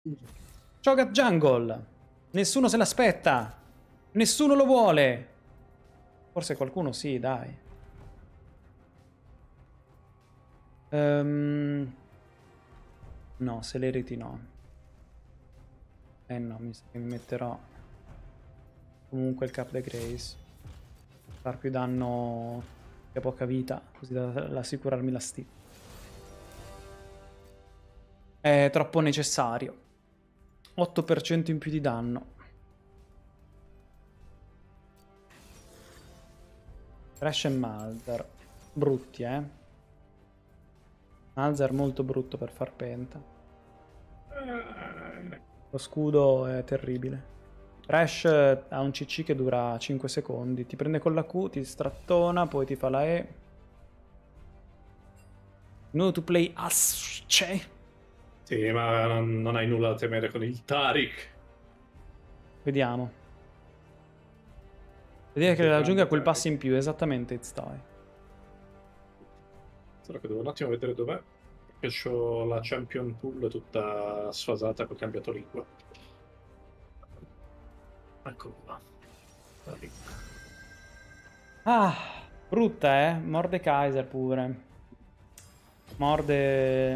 Cho'Gath Jungle. Nessuno se l'aspetta. Nessuno lo vuole. Forse qualcuno sì, dai. No, Celerity no. No, mi sa che mi metterò comunque il Cap de Grace. Far più danno che poca vita, così da assicurarmi la steal. È troppo necessario. 8% in più di danno. Thresh e Malzar. Brutti, Malzar molto brutto per far penta. Lo scudo è terribile. Thresh ha un CC che dura 5 secondi. Ti prende con la Q, ti strattona, poi ti fa la E. No to play as... Sì, ma non hai nulla da temere con il Taric. Vediamo. Vedete che raggiunga quel passo in più, esattamente, It's Die. Solo che devo un attimo vedere dov'è. Perché ho la Champion Pool tutta sfasata che ho cambiato lingua. Ecco qua. Taric. Ah, brutta, Mordekaiser pure. Morde...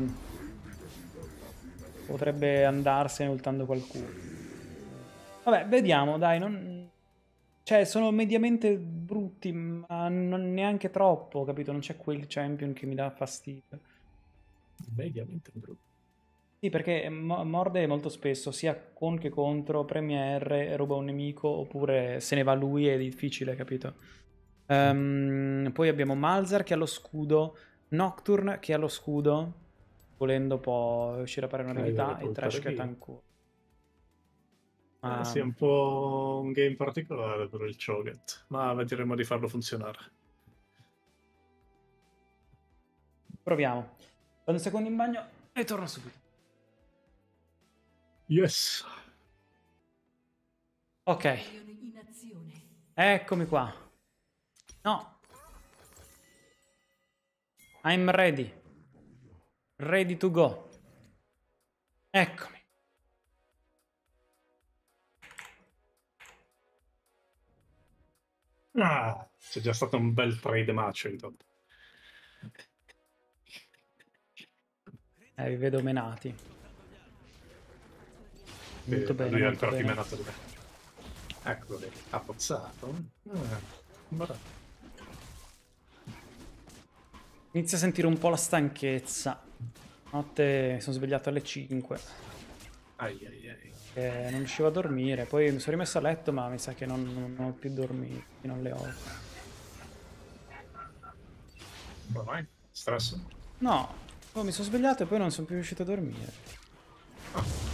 potrebbe andarsene ultando qualcuno. Vabbè, vediamo, dai, non... Cioè, sono mediamente brutti, ma non neanche troppo, capito? Non c'è quel champion che mi dà fastidio. Mediamente brutto. Sì, perché morde molto spesso, sia con che contro, premia R, ruba un nemico, oppure se ne va lui, è difficile, capito? Poi abbiamo Malzar che ha lo scudo, Nocturne che ha lo scudo, volendo può riuscire a fare un'abilità, e Thresh che è tanko. Sì, è un po' un game particolare per il Cho'Gath, ma vedremo di farlo funzionare. Proviamo. Vado un secondo in bagno e torno subito. Yes. Ok. Eccomi qua. No. I'm ready. Ready to go. Eccomi. Ah, c'è già stato un bel trade match intanto. Vi vedo menati. Molto bene, Lui è molto ancora più bene. menato di me. Eccolo lì, appozzato. Inizio a sentire un po' la stanchezza. Notte mi sono svegliato alle 5. Ai ai ai. Non riuscivo a dormire. Poi mi sono rimesso a letto, ma mi sa che non ho più dormito fino alle 8. Ormai? Stress? No, poi mi sono svegliato e poi non sono più riuscito a dormire. Ah.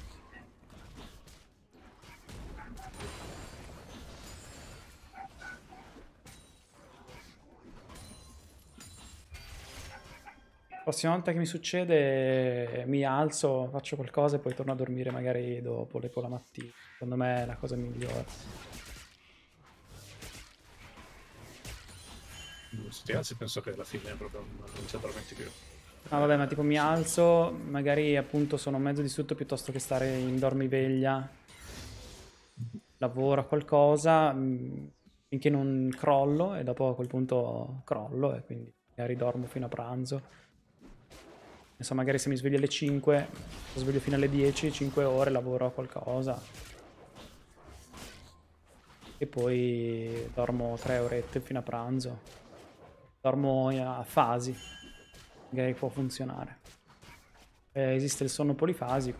La prossima volta che mi succede mi alzo, faccio qualcosa e poi torno a dormire magari dopo la mattina. Secondo me è la cosa migliore. Se ti alzi penso che alla fine proprio non ci addormenti più. No, vabbè, ma tipo mi alzo, magari appunto sono mezzo distrutto piuttosto che stare in dormiveglia, lavoro a qualcosa, finché non crollo e dopo a quel punto crollo e quindi magari dormo fino a pranzo. Insomma, magari se mi sveglio alle 5, mi sveglio fino alle 10, 5 ore, lavoro a qualcosa. E poi dormo 3 orette fino a pranzo. Dormo a fasi. Magari può funzionare. Esiste il sonno polifasico.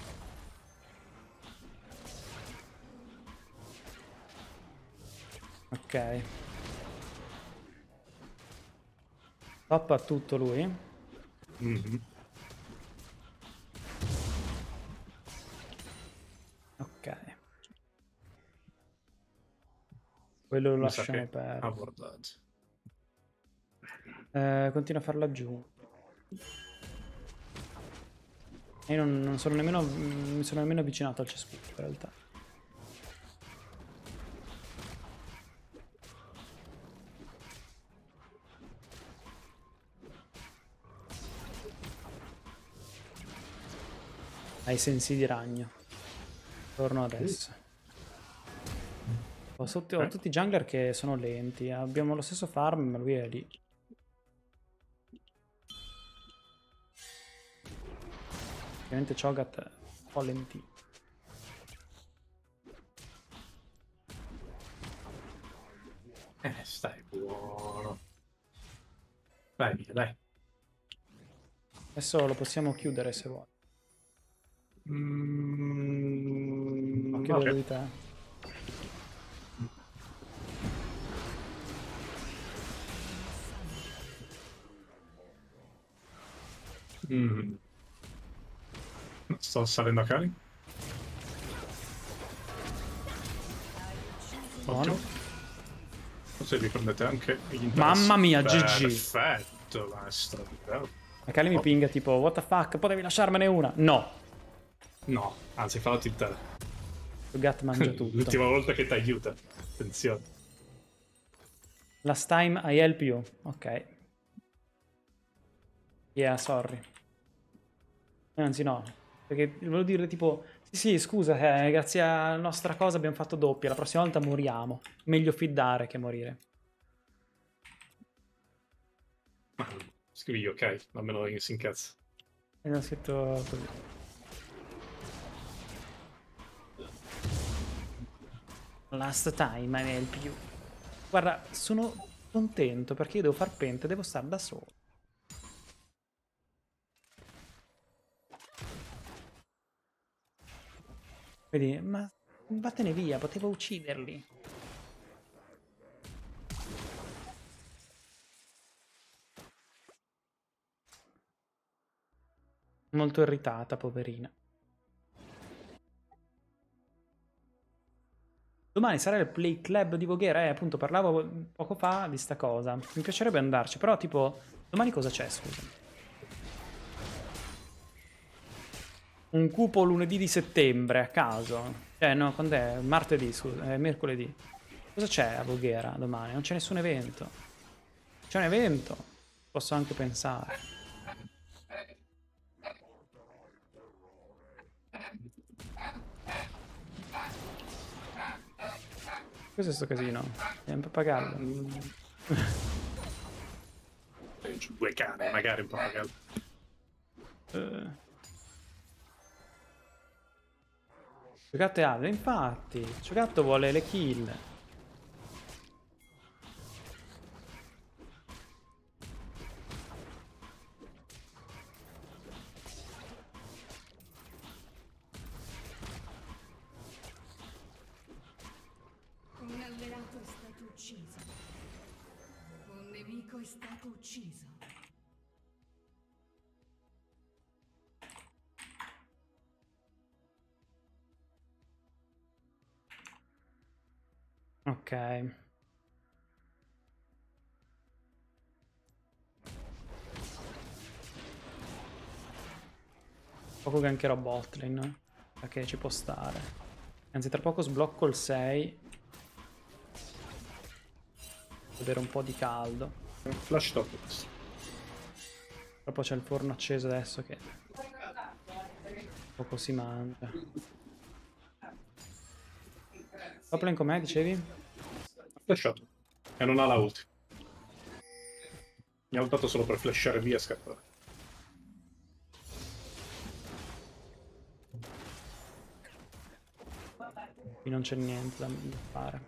Ok. Toppa tutto lui. Mm-hmm. Ok. Quello lo lasciamo perdere. Continua a farlo laggiù. E non sono nemmeno... mi sono nemmeno avvicinato al cespuglio in realtà. Ai sensi di ragno. Torno adesso. Ho tutti i jungler che sono lenti. Abbiamo lo stesso farm, ma lui è lì. Ovviamente Cho'Gath è un po' lentino. Stai buono. Vai via, dai. Adesso lo possiamo chiudere se vuoi. No, chiude Ok. lui te. Sto salendo a cari. Ottimo. Così vi prendete anche gli interessi. Mamma mia, GG. Perfetto, maestro. Akali mi pinga tipo, what the fuck, potevi lasciarmene una? No. No, anzi, fallo tiltare. Cho'Gath mangia tutto. L'ultima volta che ti aiuta. Attenzione. Last time I help you. Ok. Yeah, sorry. Anzi no. Perché volevo dire tipo, sì, scusa, grazie alla nostra cosa abbiamo fatto doppia, la prossima volta moriamo. Meglio fiddare che morire. Scrivi ok, almeno si incazza. E ho scritto così. Last time I help you. Guarda, sono contento perché io devo far pente, devo stare da solo. Vedi, ma vattene via, potevo ucciderli. Molto irritata, poverina. Domani sarà il Play Club di Voghera, appunto parlavo poco fa di sta cosa. Mi piacerebbe andarci, però tipo, domani cosa c'è, scusa? Un cupo lunedì di settembre, a caso. No, quando è? Martedì, scusa, è mercoledì. Cosa c'è a Voghera domani? Non c'è nessun evento. C'è un evento, posso anche pensare. Cos'è sto casino? È un pappagallo. Due cane, magari un pappagallo. Giocato è alto, infatti. Giocato vuole le kill. Un alleato è stato ucciso. Un nemico è stato ucciso. Ok. Poco gankerò botlane, perché ci può stare. Anzi, tra poco sblocco il 6. Vedere un po' di caldo. Flash top. Poi c'è il forno acceso adesso che poco si mangia. Toplane com'è, dicevi? Flashato. E non ha la ulti. Mi ha ultato solo per flashare via e scappare. Qui non c'è niente da fare.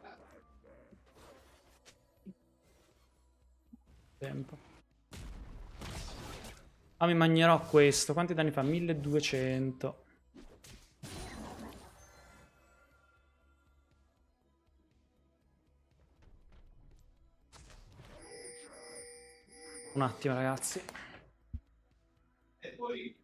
Tempo. Ah, mi mangerò questo. Quanti danni fa? 1200. Un attimo, ragazzi. E poi...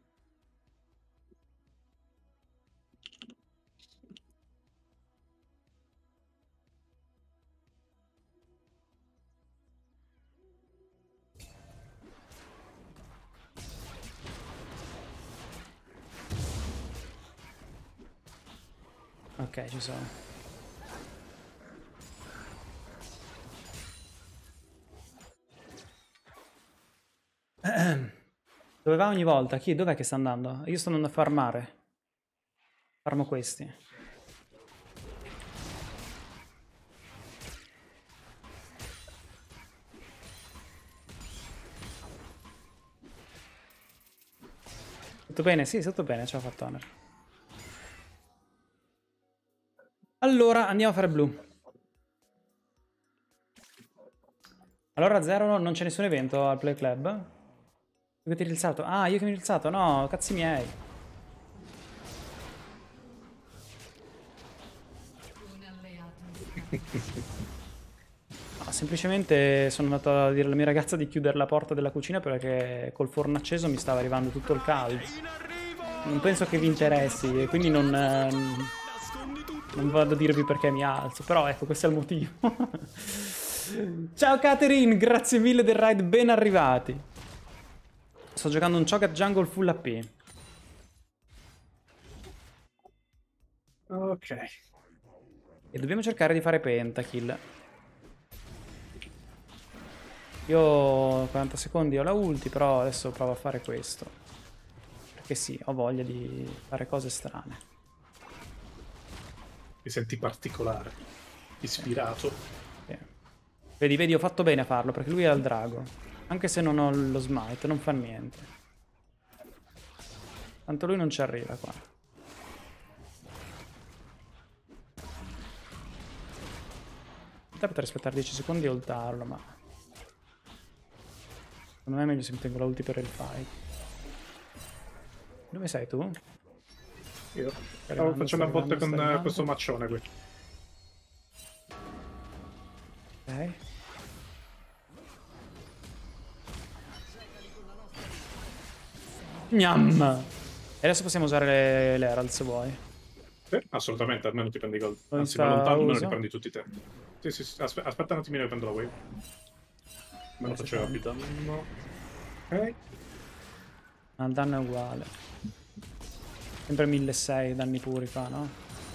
Ok, ci sono. Dove va ogni volta? Chi? Dov'è che sta andando? Io sto andando a farmare. Farmo questi. Tutto bene? Sì, tutto bene, ce l'ha fatto Honor. Allora, andiamo a fare blu. Allora, Zero, non c'è nessun evento al Play Club? Tu che ti eri rialzato? Ah, io che mi ero rialzato? No, cazzi miei. Un alleato. No, semplicemente sono andato a dire alla mia ragazza di chiudere la porta della cucina perché col forno acceso mi stava arrivando tutto il caldo. Non penso che vi interessi e quindi non vado a dirvi perché mi alzo, però ecco, questo è il motivo. Ciao Catherine, grazie mille del raid, ben arrivati. Sto giocando un Cho'Gath Jungle full AP. Ok. E dobbiamo cercare di fare pentakill. Io 40 secondi ho la ulti, però adesso provo a fare questo. Perché sì, ho voglia di fare cose strane. Ti senti particolare, ispirato. Sì. Vedi, ho fatto bene a farlo, perché lui è al drago. Anche se non ho lo smite, non fa niente. Tanto lui non ci arriva qua. Potrei aspettare 10 secondi e ultarlo, ma... secondo me è meglio se mi tengo la ulti per il fight. Dove sei tu? Io stavo facendo a botte con questo maccione qui. Ok. Gnam! E adesso possiamo usare l'Herald se vuoi. Assolutamente, almeno ti prendi i gold. Dove Anzi, sta ma lontano almeno uso? ti prendi tutti te. Sì. Aspetta un attimino che prendo la wave. Almeno faceva più danno. Ok. Ah, il danno è uguale. Sempre 1600 danni puri qua, no?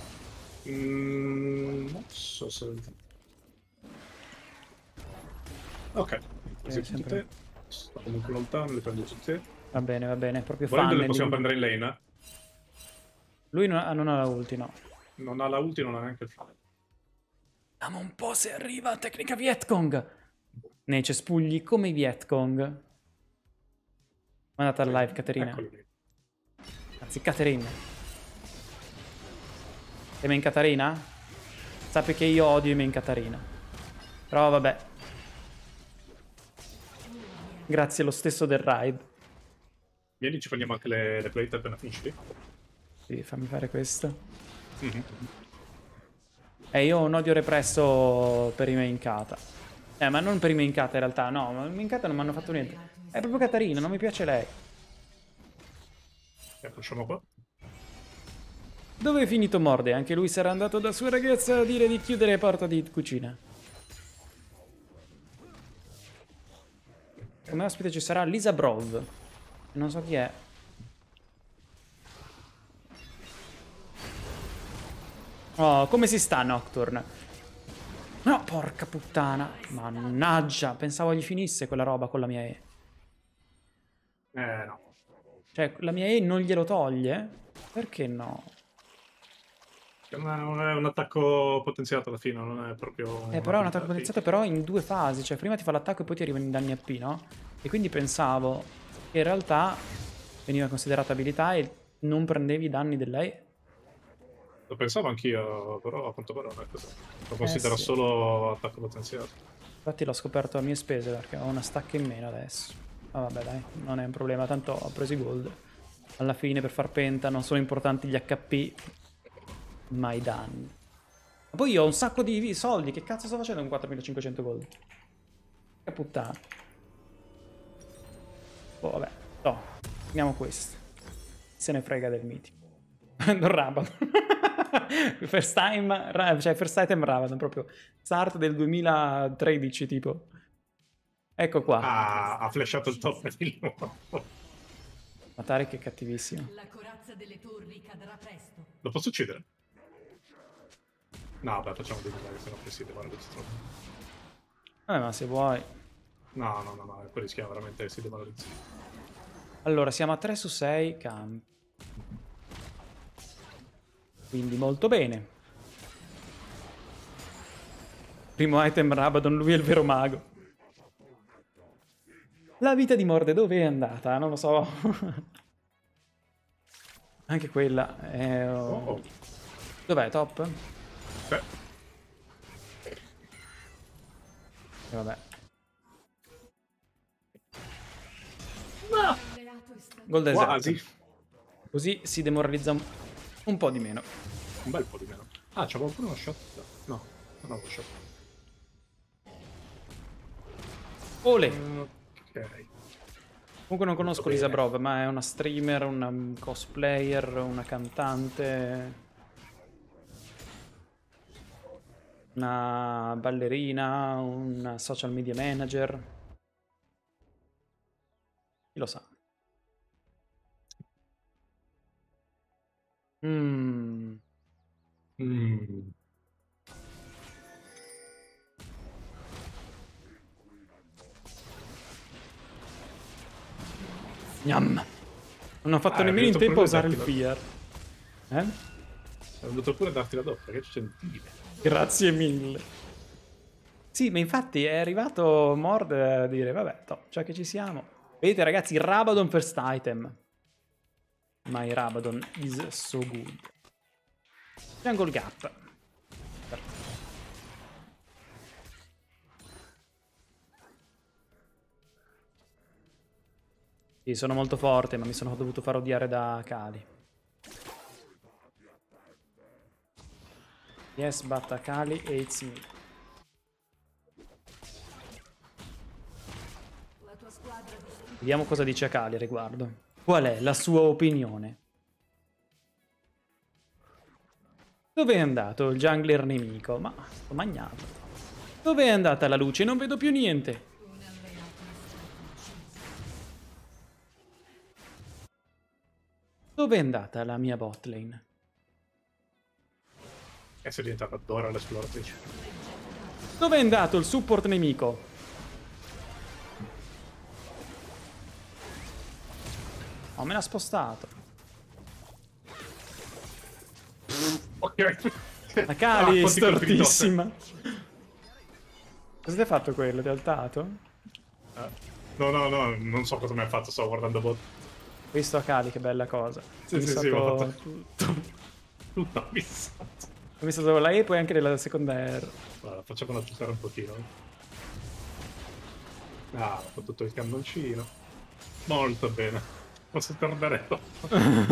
Non so se... Ok, così tutti sempre. te. Sto comunque lontano, li prendo tutti te. Va bene, proprio Volendo fan. le possiamo prendere in lane, eh? Lui non ha la ulti, no. Non ha la ulti, non ha neanche il fly. Vediamo un po' se arriva tecnica Vietcong. Nei cespugli come i Vietcong. Mandata al live, Caterina. Eccolo lì. Anzi, Caterina. Sei main Catarina? Sappi che io odio i main Catarina. Però vabbè. Grazie lo stesso del raid. Vieni, ci prendiamo anche le plate appena finisci. Sì, fammi fare questo. Mm-hmm. Io ho un odio represso per i main kata. Ma non per i main kata in realtà, no. Ma i main kata non mi hanno fatto niente. È proprio Catarina, non mi piace lei. E facciamo qua. Dove è finito Morde? Anche lui sarà andato da sua ragazza a dire di chiudere la porta di cucina. Come ospite ci sarà Lisa Brov. Non so chi è. Oh, come si sta Nocturne? No, porca puttana. Mannaggia, pensavo gli finisse quella roba con la mia E. No. Cioè, la mia E non glielo toglie? Perché no? Non è un attacco potenziato alla fine, non è proprio... Però è un attacco potenziato però in due fasi. Cioè, prima ti fa l'attacco e poi ti arrivano i danni AP, no? E quindi pensavo che in realtà veniva considerata abilità e non prendevi i danni della E. Lo pensavo anch'io, però a quanto pare non è così. Lo considero sì. solo attacco potenziato. Infatti l'ho scoperto a mie spese perché ho una stack in meno adesso. Ma vabbè dai, non è un problema, tanto ho preso i gold. Alla fine per far penta non sono importanti gli HP, ma i danni. Ma poi io ho un sacco di soldi, che cazzo sto facendo con 4500 gold? Che puttana. Oh vabbè, no, prendiamo questo. Se ne frega del mitico. Non Rabadon. First item Rabadon, proprio start del 2013 tipo. Ecco qua. Ha flashato il top di nuovo. Ma Tarek è cattivissimo. La corazza delle torri cadrà presto. Lo posso uccidere? No, beh, facciamo dei disagi, se no poi si devono distruggere. Ma se vuoi. No, poi rischiamo veramente che si demoralizzare. Allora, siamo a 3 su 6 campi. Quindi molto bene. Primo item Rabadon, lui è il vero mago. La vita di Morde dove è andata? Non lo so. Anche quella è... Oh. Dov'è? Top? Beh, E vabbè. Alleato è stato Gol desert. quasi. Così si demoralizza un po' di meno. Un bel po' di meno. Ah, c'è qualcuno uno shot? No, non ho uno shot. Ole! Ok. Comunque non conosco Molto bene. Lisa Brov, ma è una streamer, una cosplayer, una cantante, una ballerina, una social media manager. Chi lo sa? Mm. Mm. Gnam. Non ho fatto Ah, è nemmeno in venuto tempo a pure usare il darti fear. È venuto pure a darti la doppia, che gentile. Grazie mille. Sì, ma infatti è arrivato Mord a dire, vabbè, top, già che ci siamo. Vedete ragazzi, Rabadon first item. My Rabadon is so good. Jungle Gap. Sì, sono molto forte, ma mi sono dovuto far odiare da Akali. Yes, but Akali hates me. la tua squadra di Vediamo cosa dice Akali a riguardo. Qual è la sua opinione? Dove è andato il jungler nemico? Ma sto magnato. Dove è andata la luce? Non vedo più niente. un alleato è stato ucciso. Dove è andata la mia botlane? E sei diventata Dora l'esploratrice. Dove è andato il support nemico? Oh, me l'ha spostato. Ok. Akali è quanti colpi di tosse. stortissima. Cosa ti ha fatto quello? Ti ha altato? No, non so cosa mi ha fatto, stavo guardando bot. Ho visto Akali, che bella cosa. Sì, Ho sì, visto sì, l'ho fatto. tutto. Tutto fissato. Ho visto solo la E e poi anche nella seconda R. Guarda, facciamola aggiustare un pochino. Ah, ho tutto il cannoncino. Molto bene. Posso tornare dopo.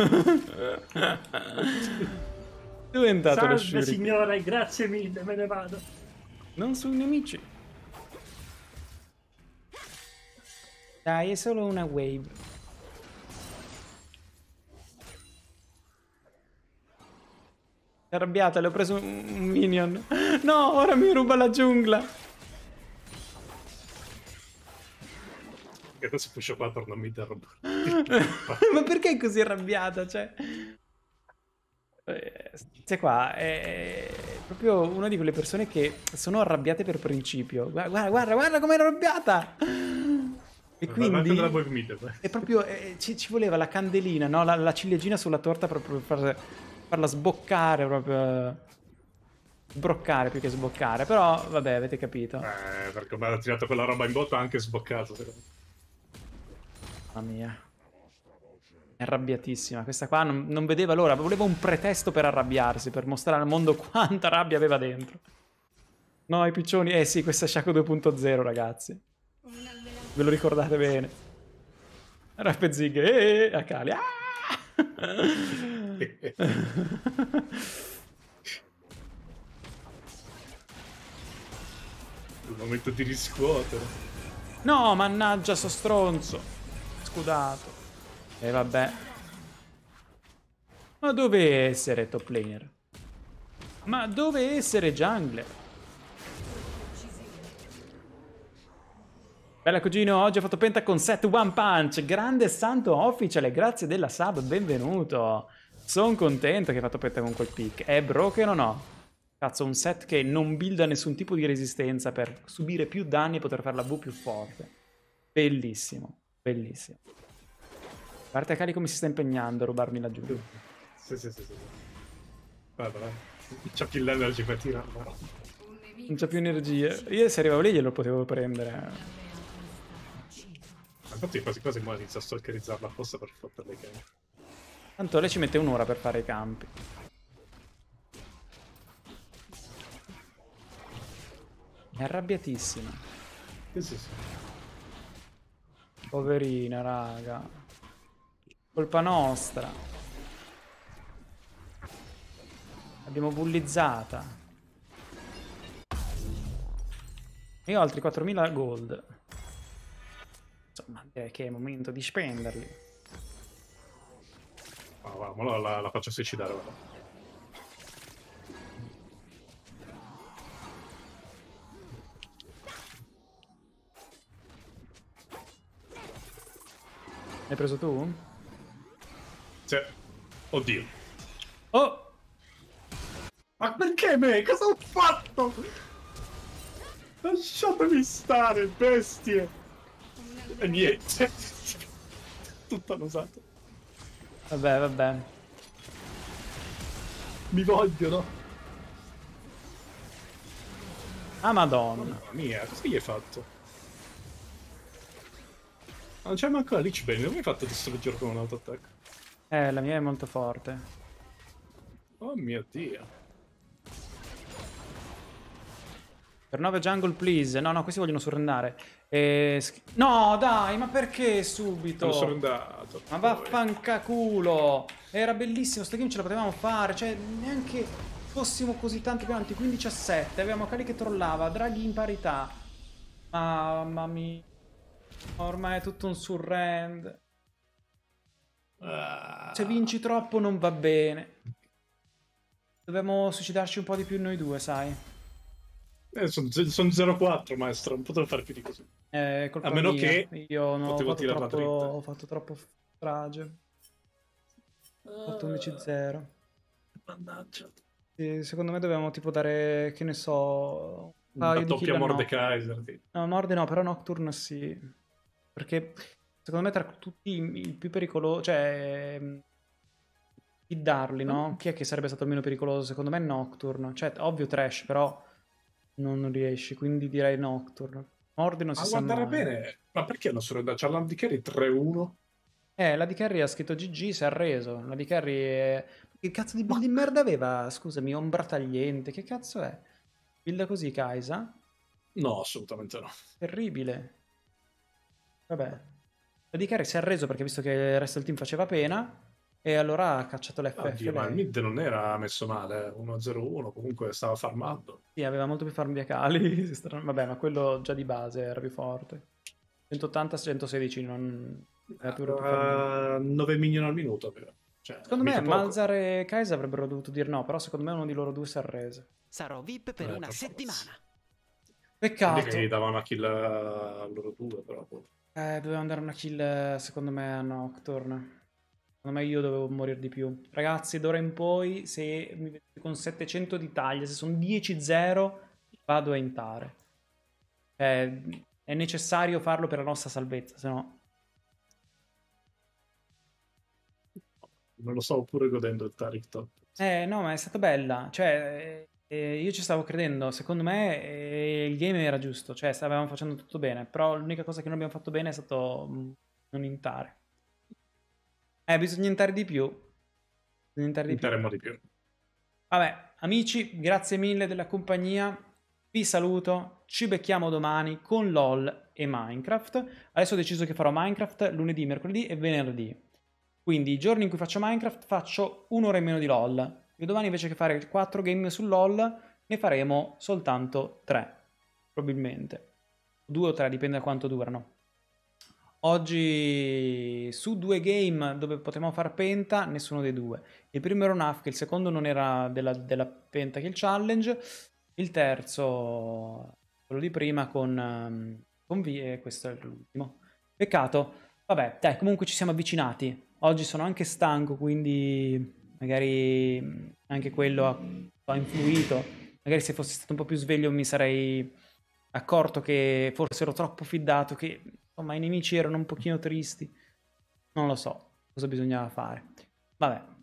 Dove è andato lo Salve Shuriken? signore, grazie mille, me ne vado. Non sui nemici. Dai, è solo una wave. È arrabbiata, le ho preso un minion. No, ora mi ruba la giungla. E adesso Pusho 4 non mi interrompo. Ma perché è così arrabbiata? Cioè, qua è proprio una di quelle persone che sono arrabbiate per principio. Guarda com'è arrabbiata! E quindi la wave meter. è proprio ci voleva la candelina, no? La ciliegina sulla torta proprio per farla sboccare, proprio sbroccare più che sboccare. Però vabbè, avete capito. Perché mi ha tirato quella roba in botto, ha anche sboccato. Secondo me. Mamma mia. È arrabbiatissima. Questa qua non vedeva l'ora. Voleva un pretesto per arrabbiarsi, per mostrare al mondo quanta rabbia aveva dentro. No, i piccioni. Eh sì, questa è Shaco 2.0, ragazzi. Un alleato Ve lo ricordate bene. Raffezig. Akali. Ah! Il momento di riscuotere. No, mannaggia, so stronzo. Scudato. E vabbè. Ma dove essere top laner? Ma dove essere jungler? Bella cugino, oggi ho fatto penta con set One Punch. Grande santo official, grazie della sub, benvenuto. Sono contento che hai fatto penta con quel pick. È broken o no? Cazzo, un set che non builda nessun tipo di resistenza per subire più danni e poter fare la V più forte. Bellissimo, bellissimo. Guarda Cali come si sta impegnando a rubarmi laggiù. Sì. Guarda, dai. C'ha più l'energy per tirarla. Un nemico Non c'è più è stato energie. ucciso. Io se arrivavo lì glielo potevo prendere. Un alleato è stato ucciso. Infatti quasi quasi mo inizio a stalkerizzarla apposta per fotterle che... Tanto lei ci mette un'ora per fare i campi. È arrabbiatissima. Sì. Poverina, raga. Colpa nostra. L'abbiamo bullizzata. Io ho altri 4000 gold. Insomma, direi che è il momento di spenderli. Ma la faccio suicidare, guarda. L'hai preso tu? Sì. Oddio. Oh! Ma perché me? Cosa ho fatto? Lasciatemi stare, bestie! Un E alleato niente. Tutto annusato. Vabbè. Mi vogliono. Ah, madonna. Mamma mia, cosa gli hai fatto? Non c'è manco la Lich Bane, come hai fatto a distruggere con un auto-attack? La mia è molto forte. Oh mio dio. Per 9 jungle, please. No, questi vogliono surrendare. No, dai, ma perché subito? Sono sorrendato. Ma vaffanculo! Era bellissimo, sto game ce la potevamo fare, cioè neanche fossimo così tanto più avanti, 15 a 7, avevamo Kali che trollava, Draghi in parità. Mamma mia. Ormai è tutto un surrend. Se vinci troppo non va bene. Dobbiamo suicidarci un po' di più noi due, sai? Sono 0-4, maestro, non potevo fare più di così. Colpa A meno mia. che Io non ho potevo fatto tirarla troppo, dritta. ho fatto troppo strage. Ho fatto 11-0. Mannaggia. Sì, secondo me dobbiamo tipo dare, che ne so, un Una paio di kill doppia a Mordekaiser. Sì. No, Morde no, però Nocturne sì. Perché secondo me tra tutti il più pericoloso, cioè darli, no? Chi è che sarebbe stato il meno pericoloso? Secondo me Nocturne. Cioè, ovvio Trash, però non riesci, quindi direi Nocturne. Morde non si Ma sa guardare mai. bene, ma perché hanno sorrendato? C'ha l'Andy Carry 3-1? La di Carry ha scritto GG, si è arreso. La di Carry è... Che cazzo di build di merda aveva? Scusami, ombra tagliente. Che cazzo è? Build così, Kaisa? No, assolutamente no. Terribile. Vabbè. La di Carry si è arreso perché ha visto che il resto del team faceva pena e allora ha cacciato l'FF Oddio, ma il lei. mid non era messo male, 1-0-1, comunque stava farmando. Sì, aveva molto più farm di Akali. Vabbè, ma quello già di base era più forte. 180-116 non era più farm. 9 minion al minuto aveva. Cioè, Secondo me mica poco. Malzar e Kaisa avrebbero dovuto dire no, però secondo me uno di loro due si è arreso. Sarò VIP per una per settimana. Peccato. Quindi che gli davano una kill a loro due, però. Dovevamo dare una kill, secondo me, a Nocturne. Secondo me io dovevo morire di più. Ragazzi, d'ora in poi, se mi vedete con 700 di taglia, se sono 10-0, vado a intare. È necessario farlo per la nostra salvezza, se no... Non lo sto pure godendo il Taric Top. No, ma è stata bella. Cioè, io ci stavo credendo. Secondo me il game era giusto. Cioè, stavamo facendo tutto bene. Però l'unica cosa che non abbiamo fatto bene è stato non intare. Bisogna intare di più. Bisogna intare di più. Interemo di più. Vabbè, amici, grazie mille della compagnia. Vi saluto. Ci becchiamo domani con LOL e Minecraft. Adesso ho deciso che farò Minecraft lunedì, mercoledì e venerdì. Quindi i giorni in cui faccio Minecraft faccio un'ora in meno di LOL. E domani invece che fare 4 game su LOL ne faremo soltanto 3. Probabilmente. 2 o 3, dipende da quanto durano. Oggi su 2 game dove potevamo far penta, nessuno dei due. Il primo era un AFK, il secondo non era della Pentakill Challenge. Il terzo, quello di prima con V e questo è l'ultimo. Peccato. Vabbè, dai, comunque ci siamo avvicinati. Oggi sono anche stanco, quindi magari anche quello ha influito. Magari se fossi stato un po' più sveglio mi sarei accorto che forse ero troppo fiddato, che insomma i nemici erano un pochino tristi. Non lo so. cosa bisognava fare. Vabbè.